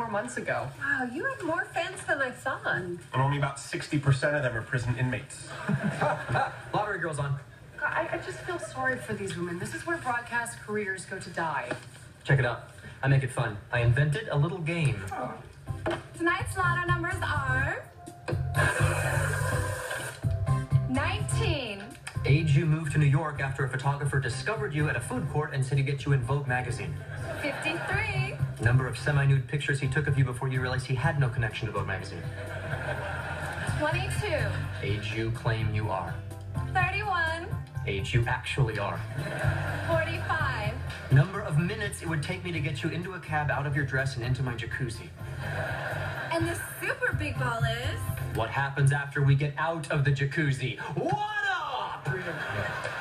months ago. Wow, you have more fans than I thought. And only about 60% of them are prison inmates. Lottery girl's on. God, I just feel sorry for these women. This is where broadcast careers go to die. Check it out. I make it fun. I invented a little game. Oh. Tonight's lotto numbers are 19. Age you moved to New York after a photographer discovered you at a food court and said he'd get you in Vogue magazine. 53. Number of semi-nude pictures he took of you before you realized he had no connection to Vogue magazine. 22. Age you claim you are. 31. Age you actually are. 45. Number of minutes it would take me to get you into a cab, out of your dress, and into my jacuzzi. And the super big ball is... What happens after we get out of the jacuzzi? What up?